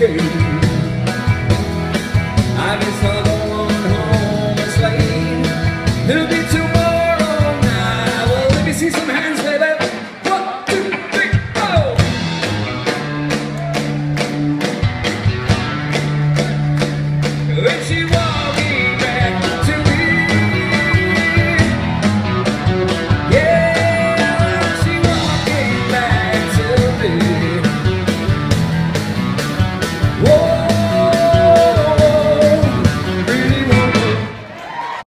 okay. I guess I'll go on home. It's late. It'll be tomorrow night. Well, let me see some hands, baby. 1, 2, 3, go! When she walking back to me, yeah, she walking back to me. Whoa.